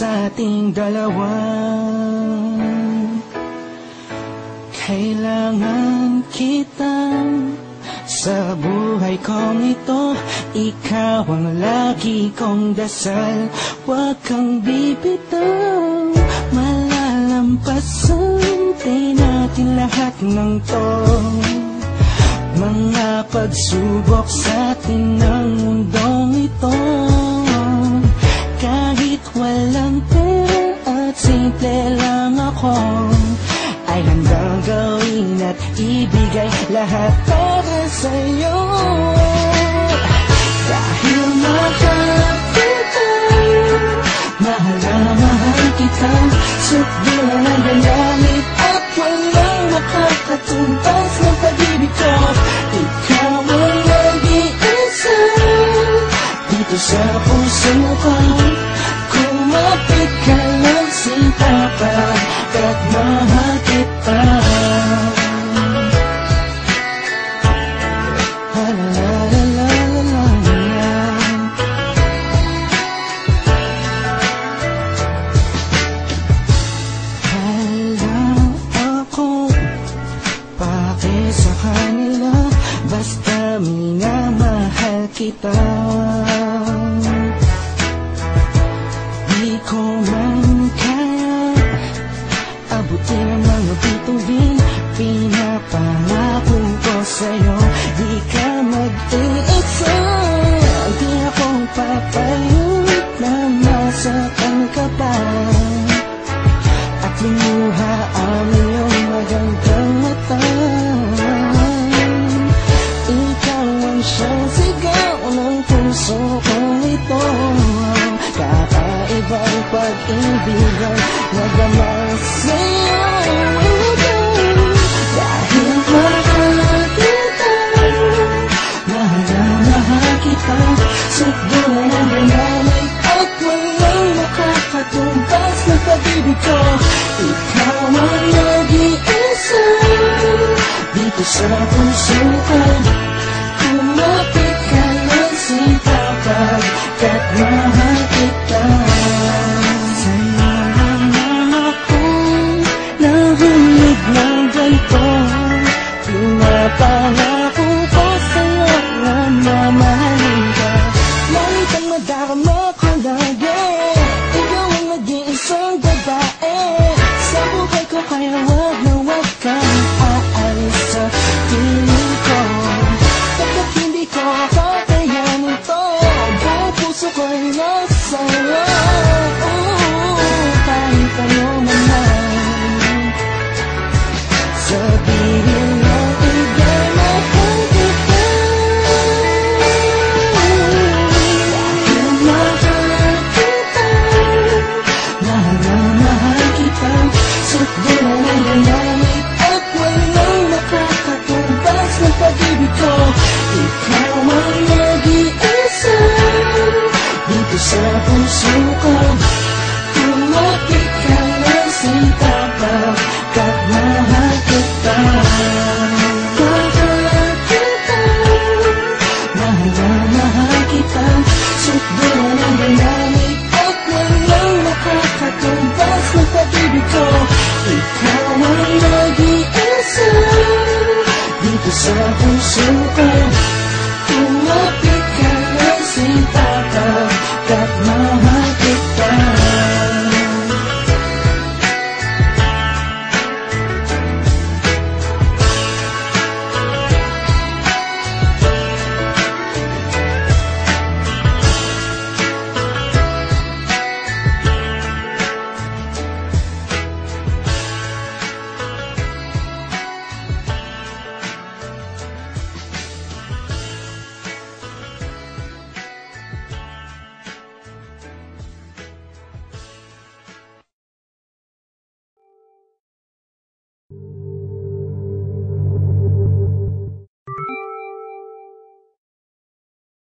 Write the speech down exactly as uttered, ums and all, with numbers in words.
sa ating dalawa. Kailangan kita sa buhay kong ito. Ikaw ang lagi kong dasal. Huwag kang bibitaw, malalampasan din natin lahat ng to. Mga pagsubok sa atin ng mundong ito. Kahit walang pera at simple lang ako, ay handang gawin at ibigay lahat para sa'yo. Dahil mahal kita, mahal na mahal kita, sukdulan ang galamit at walang makakatumbas ng pag-ibig ko. Ikaw ang nag-iisa dito sa puso ko. Kumapit ka lang sinta pagkat mahal kita. La la la la la la. Alam ako bakit sa kanila, basta minamahal kita. Di ko man kaya abutin ang mga bituin. Pinapangako ko sa'yo, di ka mag-iisa. Di ako papayag na masaktan ka pa at lumuha ang iyong magandang mata. Ikaw ang siyang sigaw ng puso kong ito. Kakaibang pag-ibig ang nagama sa'yo. Dahil mahal kita, mahal na mahal kita, sukdulan ang galamay at walang makakatumbas ng pag-ibig ko. Ikaw ang nag-iisa dito sa puso ko. Kumapit ka ng sinta pagkat mahal kita. Sa'yo lang akong nahulog ng ganito. Pinapangako ko sa'yo na mamahalin ka. Lagi kang madarama ko lagi. Ikaw ang nag-iisang babae sa buhay ko, kaya wag na wag kang aalis sa piling ko. Pagkat hindi ko kakayanin to, buong puso ko'y nasa'yo. Kahit ano naman sabihin mo, ibigay mahal kita. Dahil mahal kita, mahal na mahal kita, sukdulan ang galamit at walang nakakatumbas ng pag-ibig ko. Ikaw ang nag-iisa dito sa puso ko. Kumapit ka lang sinta pagkat mahal kita. Mahal kita, mahal na mahal kita, sukdulan ang galamit at walang nakakatumbas ng pag-ibig ko. Ikaw ang nag-iisa dito sa puso ko.